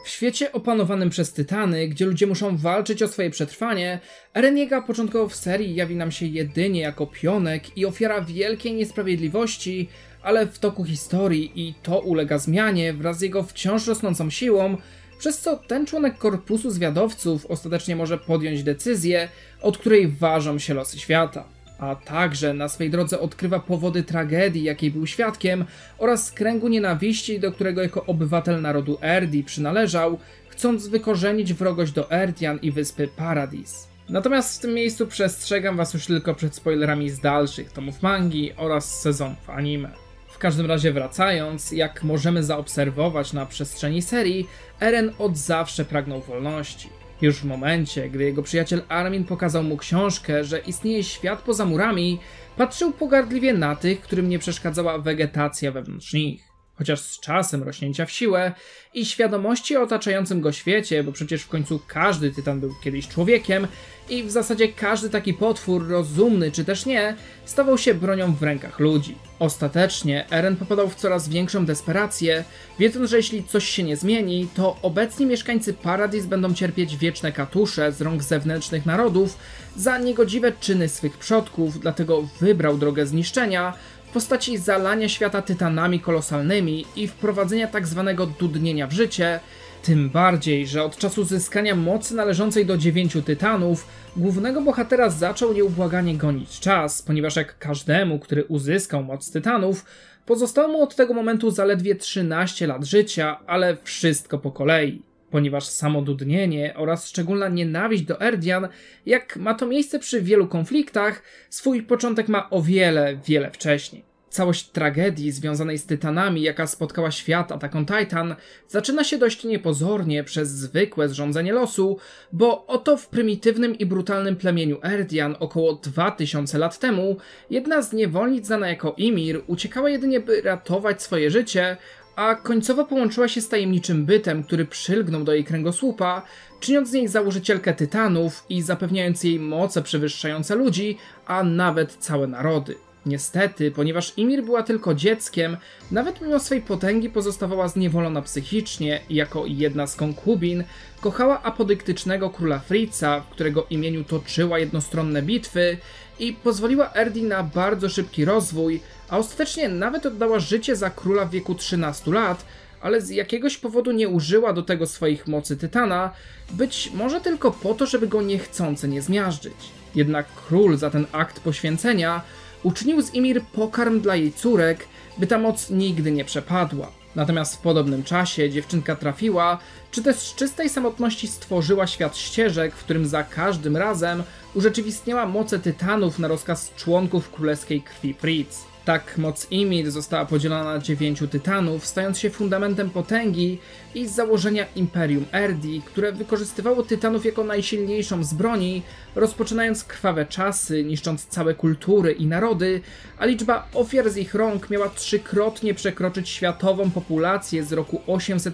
W świecie opanowanym przez Tytany, gdzie ludzie muszą walczyć o swoje przetrwanie, Eren Yeager początkowo w serii jawi nam się jedynie jako pionek i ofiara wielkiej niesprawiedliwości, ale w toku historii i to ulega zmianie wraz z jego wciąż rosnącą siłą, przez co ten członek korpusu zwiadowców ostatecznie może podjąć decyzję, od której ważą się losy świata. A także na swej drodze odkrywa powody tragedii, jakiej był świadkiem, oraz kręgu nienawiści, do którego jako obywatel narodu Erdi przynależał, chcąc wykorzenić wrogość do Erdian i wyspy Paradis. Natomiast w tym miejscu przestrzegam was już tylko przed spoilerami z dalszych tomów mangi oraz sezonów anime. W każdym razie wracając, jak możemy zaobserwować na przestrzeni serii, Eren od zawsze pragnął wolności. Już w momencie, gdy jego przyjaciel Armin pokazał mu książkę, że istnieje świat poza murami, patrzył pogardliwie na tych, którym nie przeszkadzała wegetacja wewnątrz nich. Chociaż z czasem rośnięcia w siłę i świadomości o otaczającym go świecie, bo przecież w końcu każdy tytan był kiedyś człowiekiem i w zasadzie każdy taki potwór, rozumny czy też nie, stawał się bronią w rękach ludzi. Ostatecznie Eren popadał w coraz większą desperację, wiedząc, że jeśli coś się nie zmieni, to obecni mieszkańcy Paradis będą cierpieć wieczne katusze z rąk zewnętrznych narodów za niegodziwe czyny swych przodków, dlatego wybrał drogę zniszczenia, w postaci zalania świata tytanami kolosalnymi i wprowadzenia tzw. dudnienia w życie, tym bardziej, że od czasu zyskania mocy należącej do 9 tytanów, głównego bohatera zaczął nieubłaganie gonić czas, ponieważ jak każdemu, który uzyskał moc tytanów, pozostało mu od tego momentu zaledwie 13 lat życia, ale wszystko po kolei. Ponieważ samo dudnienie oraz szczególna nienawiść do Erdian, jak ma to miejsce przy wielu konfliktach, swój początek ma o wiele wcześniej. Całość tragedii związanej z tytanami, jaka spotkała świat Attack on Titan, zaczyna się dość niepozornie przez zwykłe zrządzenie losu, bo oto w prymitywnym i brutalnym plemieniu Erdian około 2000 lat temu jedna z niewolnic znana jako Ymir uciekała jedynie by ratować swoje życie, a końcowo połączyła się z tajemniczym bytem, który przylgnął do jej kręgosłupa, czyniąc z niej założycielkę tytanów i zapewniając jej moce przewyższające ludzi, a nawet całe narody. Niestety, ponieważ Ymir była tylko dzieckiem, nawet mimo swej potęgi pozostawała zniewolona psychicznie i jako jedna z konkubin kochała apodyktycznego króla Fritza, w którego imieniu toczyła jednostronne bitwy i pozwoliła Erdi na bardzo szybki rozwój, a ostatecznie nawet oddała życie za króla w wieku 13 lat, ale z jakiegoś powodu nie użyła do tego swoich mocy tytana, być może tylko po to, żeby go niechcący nie zmiażdżyć. Jednak król za ten akt poświęcenia uczynił z Ymir pokarm dla jej córek, by ta moc nigdy nie przepadła. Natomiast w podobnym czasie dziewczynka trafiła, czy też z czystej samotności stworzyła świat ścieżek, w którym za każdym razem urzeczywistniała moce tytanów na rozkaz członków królewskiej krwi Fritz. Tak moc Ymir została podzielona na 9 tytanów, stając się fundamentem potęgi i założenia Imperium Erdi, które wykorzystywało tytanów jako najsilniejszą z broni, rozpoczynając krwawe czasy, niszcząc całe kultury i narody, a liczba ofiar z ich rąk miała 3-krotnie przekroczyć światową populację z roku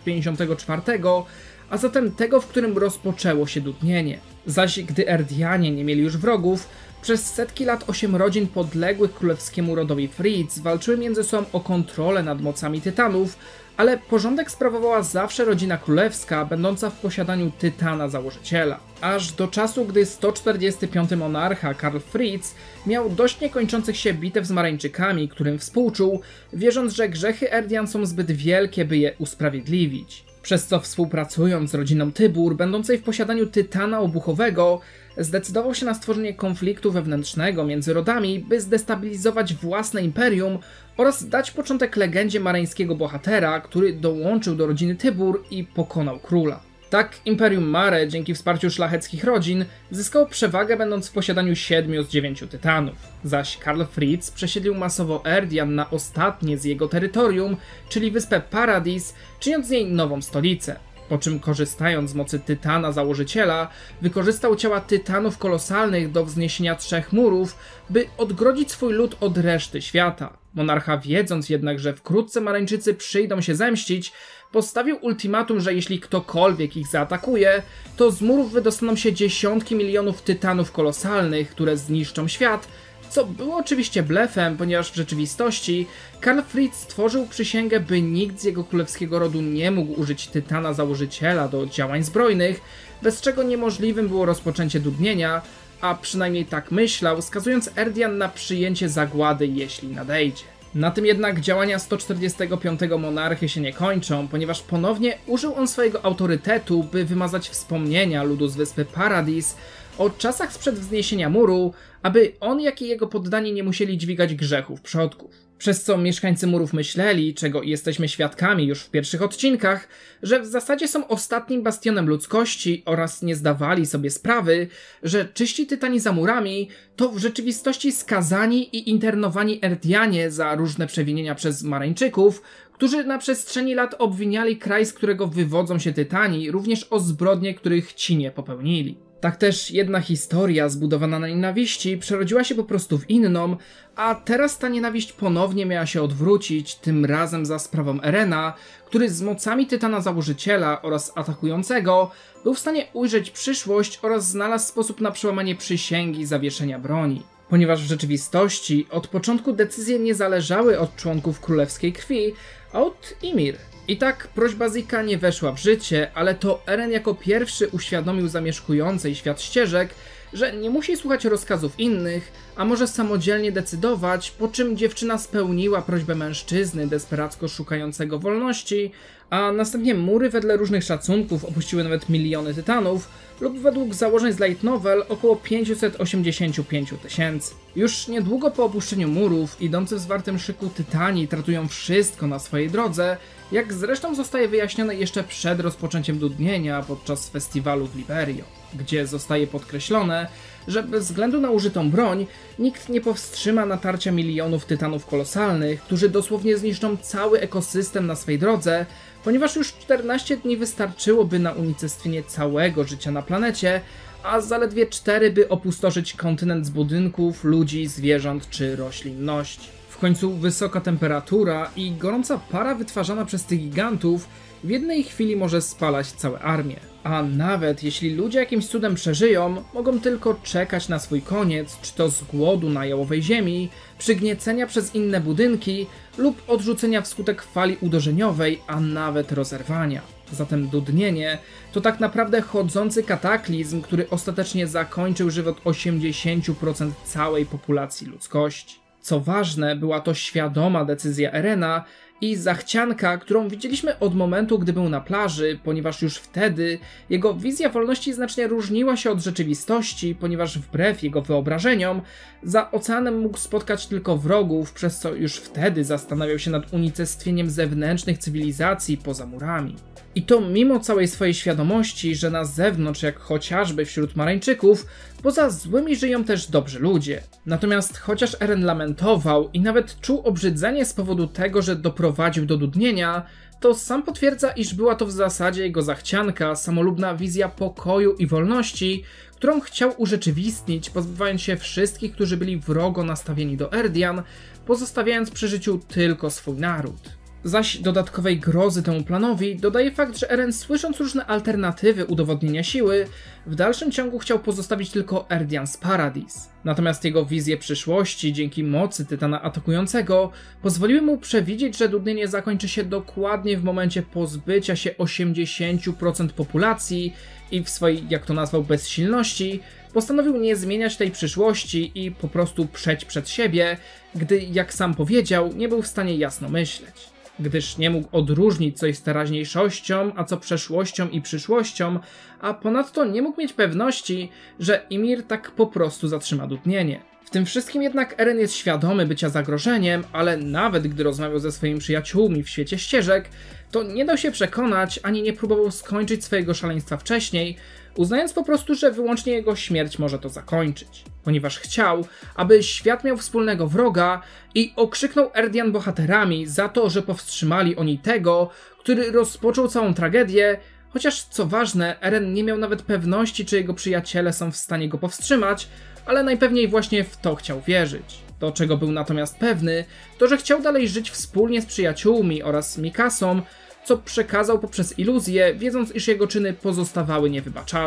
854, a zatem tego, w którym rozpoczęło się dudnienie. Zaś gdy Erdianie nie mieli już wrogów, przez setki lat 8 rodzin podległych królewskiemu rodowi Fritz walczyły między sobą o kontrolę nad mocami tytanów, ale porządek sprawowała zawsze rodzina królewska, będąca w posiadaniu tytana założyciela. Aż do czasu, gdy 145. monarcha Karl Fritz miał dość niekończących się bitew z Marańczykami, którym współczuł, wierząc, że grzechy Erdian są zbyt wielkie, by je usprawiedliwić. Przez co współpracując z rodziną Tybur, będącej w posiadaniu tytana obuchowego, zdecydował się na stworzenie konfliktu wewnętrznego między rodami, by zdestabilizować własne imperium oraz dać początek legendzie mareńskiego bohatera, który dołączył do rodziny Tybur i pokonał króla. Tak Imperium Mare, dzięki wsparciu szlacheckich rodzin, zyskało przewagę, będąc w posiadaniu 7 z 9 tytanów. Zaś Karl Fritz przesiedlił masowo Erdian na ostatnie z jego terytorium, czyli wyspę Paradis, czyniąc z niej nową stolicę. Po czym, korzystając z mocy tytana założyciela, wykorzystał ciała tytanów kolosalnych do wzniesienia 3 murów, by odgrodzić swój lud od reszty świata. Monarcha, wiedząc jednak, że wkrótce Marańczycy przyjdą się zemścić, postawił ultimatum, że jeśli ktokolwiek ich zaatakuje, to z murów wydostaną się dziesiątki milionów tytanów kolosalnych, które zniszczą świat, Co było oczywiście blefem, ponieważ w rzeczywistości Karl Fritz stworzył przysięgę, by nikt z jego królewskiego rodu nie mógł użyć Tytana Założyciela do działań zbrojnych, bez czego niemożliwym było rozpoczęcie dudnienia, a przynajmniej tak myślał, skazując Erdian na przyjęcie zagłady, jeśli nadejdzie. Na tym jednak działania 145 monarchy się nie kończą, ponieważ ponownie użył on swojego autorytetu, by wymazać wspomnienia ludu z wyspy Paradis o czasach sprzed wzniesienia muru, aby on, jak i jego poddani nie musieli dźwigać grzechów przodków. Przez co mieszkańcy murów myśleli, czego jesteśmy świadkami już w pierwszych odcinkach, że w zasadzie są ostatnim bastionem ludzkości oraz nie zdawali sobie sprawy, że czyści tytani za murami to w rzeczywistości skazani i internowani Erdianie za różne przewinienia przez Marańczyków, którzy na przestrzeni lat obwiniali kraj, z którego wywodzą się tytani, również o zbrodnie, których ci nie popełnili. Tak też jedna historia zbudowana na nienawiści przerodziła się po prostu w inną, a teraz ta nienawiść ponownie miała się odwrócić, tym razem za sprawą Erena, który z mocami Tytana Założyciela oraz atakującego był w stanie ujrzeć przyszłość oraz znalazł sposób na przełamanie przysięgi zawieszenia broni. Ponieważ w rzeczywistości od początku decyzje nie zależały od członków królewskiej krwi, a od Ymir. I tak prośba Zeke'a nie weszła w życie, ale to Eren jako pierwszy uświadomił zamieszkującej świat ścieżek, że nie musi słuchać rozkazów innych, a może samodzielnie decydować, po czym dziewczyna spełniła prośbę mężczyzny desperacko szukającego wolności, a następnie mury wedle różnych szacunków opuściły nawet miliony tytanów, lub według założeń z light novel około 585 000. Już niedługo po opuszczeniu murów, idący w zwartym szyku tytani tratują wszystko na swojej drodze, jak zresztą zostaje wyjaśnione jeszcze przed rozpoczęciem dudnienia podczas festiwalu w Liberio, gdzie zostaje podkreślone, że bez względu na użytą broń nikt nie powstrzyma natarcia milionów tytanów kolosalnych, którzy dosłownie zniszczą cały ekosystem na swej drodze, ponieważ już 14 dni wystarczyłoby na unicestwienie całego życia na planecie, a zaledwie 4 by opustoszyć kontynent z budynków, ludzi, zwierząt czy roślinności. W końcu wysoka temperatura i gorąca para wytwarzana przez tych gigantów w jednej chwili może spalać całe armię. A nawet jeśli ludzie jakimś cudem przeżyją, mogą tylko czekać na swój koniec, czy to z głodu na jałowej ziemi, przygniecenia przez inne budynki lub odrzucenia wskutek fali uderzeniowej, a nawet rozerwania. Zatem dudnienie to tak naprawdę chodzący kataklizm, który ostatecznie zakończył żywot 80% całej populacji ludzkości. Co ważne, była to świadoma decyzja Erena i zachcianka, którą widzieliśmy od momentu, gdy był na plaży, ponieważ już wtedy jego wizja wolności znacznie różniła się od rzeczywistości, ponieważ wbrew jego wyobrażeniom za oceanem mógł spotkać tylko wrogów, przez co już wtedy zastanawiał się nad unicestwieniem zewnętrznych cywilizacji poza murami. I to mimo całej swojej świadomości, że na zewnątrz, jak chociażby wśród Marańczyków, poza złymi żyją też dobrzy ludzie. Natomiast chociaż Eren lamentował i nawet czuł obrzydzenie z powodu tego, że doprowadził do dudnienia, to sam potwierdza, iż była to w zasadzie jego zachcianka, samolubna wizja pokoju i wolności, którą chciał urzeczywistnić, pozbywając się wszystkich, którzy byli wrogo nastawieni do Erdian, pozostawiając przy życiu tylko swój naród. Zaś dodatkowej grozy temu planowi dodaje fakt, że Eren, słysząc różne alternatywy udowodnienia siły, w dalszym ciągu chciał pozostawić tylko Erdian z Paradis. Natomiast jego wizje przyszłości, dzięki mocy Tytana atakującego, pozwoliły mu przewidzieć, że dudnienie zakończy się dokładnie w momencie pozbycia się 80% populacji i w swojej, jak to nazwał, bezsilności, postanowił nie zmieniać tej przyszłości i po prostu przeć przed siebie, gdy, jak sam powiedział, nie był w stanie jasno myśleć. Gdyż nie mógł odróżnić, co jest teraźniejszością, a co przeszłością i przyszłością, a ponadto nie mógł mieć pewności, że Ymir tak po prostu zatrzyma dudnienie. W tym wszystkim jednak Eren jest świadomy bycia zagrożeniem, ale nawet gdy rozmawiał ze swoimi przyjaciółmi w świecie ścieżek, to nie dał się przekonać, ani nie próbował skończyć swojego szaleństwa wcześniej, uznając po prostu, że wyłącznie jego śmierć może to zakończyć. Ponieważ chciał, aby świat miał wspólnego wroga i okrzyknął Erdian bohaterami za to, że powstrzymali oni tego, który rozpoczął całą tragedię, chociaż co ważne, Eren nie miał nawet pewności, czy jego przyjaciele są w stanie go powstrzymać, ale najpewniej właśnie w to chciał wierzyć. To, czego był natomiast pewny, to że chciał dalej żyć wspólnie z przyjaciółmi oraz Mikasą, co przekazał poprzez iluzję, wiedząc, iż jego czyny pozostawały niewybaczalne.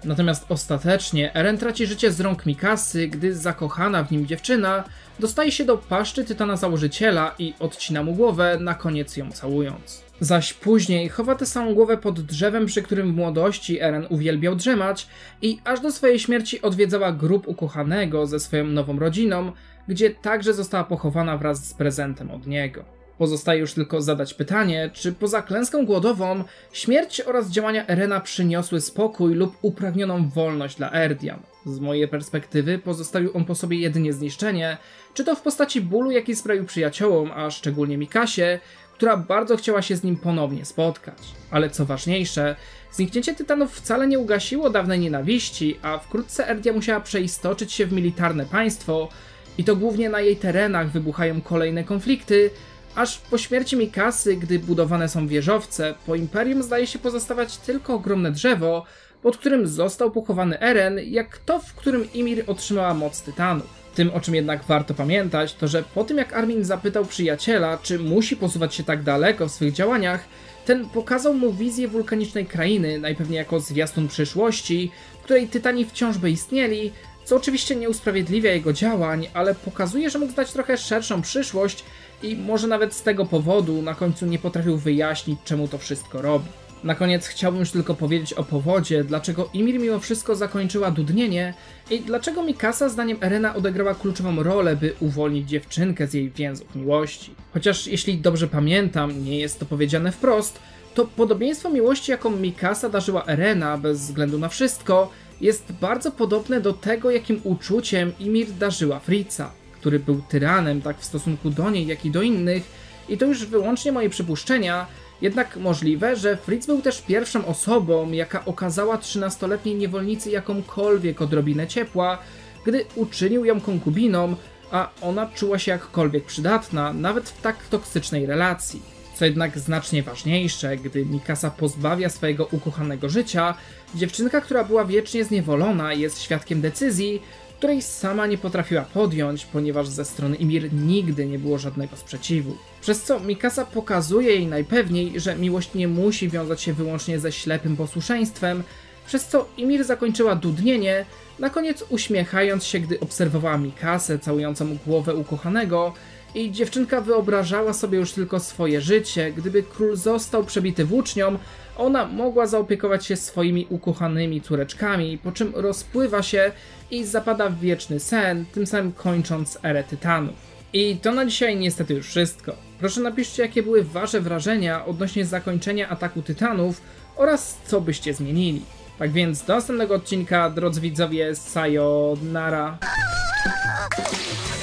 Natomiast ostatecznie Eren traci życie z rąk Mikasy, gdy zakochana w nim dziewczyna dostaje się do paszczy Tytana Założyciela i odcina mu głowę, na koniec ją całując. Zaś później chowa tę samą głowę pod drzewem, przy którym w młodości Eren uwielbiał drzemać i aż do swojej śmierci odwiedzała grób ukochanego ze swoją nową rodziną, gdzie także została pochowana wraz z prezentem od niego. Pozostaje już tylko zadać pytanie, czy poza klęską głodową śmierć oraz działania Erena przyniosły spokój lub upragnioną wolność dla Erdian. Z mojej perspektywy pozostawił on po sobie jedynie zniszczenie, czy to w postaci bólu, jaki sprawił przyjaciołom, a szczególnie Mikasie, która bardzo chciała się z nim ponownie spotkać. Ale co ważniejsze, zniknięcie Tytanów wcale nie ugasiło dawnej nienawiści, a wkrótce Erdia musiała przeistoczyć się w militarne państwo i to głównie na jej terenach wybuchają kolejne konflikty, aż po śmierci Mikasy, gdy budowane są wieżowce, po Imperium zdaje się pozostawać tylko ogromne drzewo, pod którym został pochowany Eren, jak to, w którym Ymir otrzymała moc Tytanów. Tym, o czym jednak warto pamiętać, to że po tym jak Armin zapytał przyjaciela, czy musi posuwać się tak daleko w swych działaniach, ten pokazał mu wizję wulkanicznej krainy, najpewniej jako zwiastun przyszłości, w której Tytani wciąż by istnieli, co oczywiście nie usprawiedliwia jego działań, ale pokazuje, że mógł znać trochę szerszą przyszłość i może nawet z tego powodu na końcu nie potrafił wyjaśnić, czemu to wszystko robi. Na koniec chciałbym już tylko powiedzieć o powodzie, dlaczego Ymir mimo wszystko zakończyła dudnienie i dlaczego Mikasa zdaniem Erena odegrała kluczową rolę, by uwolnić dziewczynkę z jej więzów miłości. Chociaż jeśli dobrze pamiętam, nie jest to powiedziane wprost, to podobieństwo miłości, jaką Mikasa darzyła Erena bez względu na wszystko, jest bardzo podobne do tego, jakim uczuciem Ymir darzyła Fritza, który był tyranem tak w stosunku do niej, jak i do innych, i to już wyłącznie moje przypuszczenia, jednak możliwe, że Fritz był też pierwszą osobą, jaka okazała 13-letniej niewolnicy jakąkolwiek odrobinę ciepła, gdy uczynił ją konkubiną, a ona czuła się jakkolwiek przydatna, nawet w tak toksycznej relacji. Co jednak znacznie ważniejsze, gdy Mikasa pozbawia swojego ukochanego życia, dziewczynka, która była wiecznie zniewolona, jest świadkiem decyzji, której sama nie potrafiła podjąć, ponieważ ze strony Ymir nigdy nie było żadnego sprzeciwu. Przez co Mikasa pokazuje jej najpewniej, że miłość nie musi wiązać się wyłącznie ze ślepym posłuszeństwem, przez co Ymir zakończyła dudnienie, na koniec uśmiechając się, gdy obserwowała Mikasę całującą głowę ukochanego, i dziewczynka wyobrażała sobie już tylko swoje życie, gdyby król został przebity włócznią, ona mogła zaopiekować się swoimi ukochanymi córeczkami, po czym rozpływa się i zapada w wieczny sen, tym samym kończąc erę Tytanów. I to na dzisiaj niestety już wszystko. Proszę napiszcie, jakie były wasze wrażenia odnośnie zakończenia ataku Tytanów oraz co byście zmienili. Tak więc do następnego odcinka, drodzy widzowie, sayonara.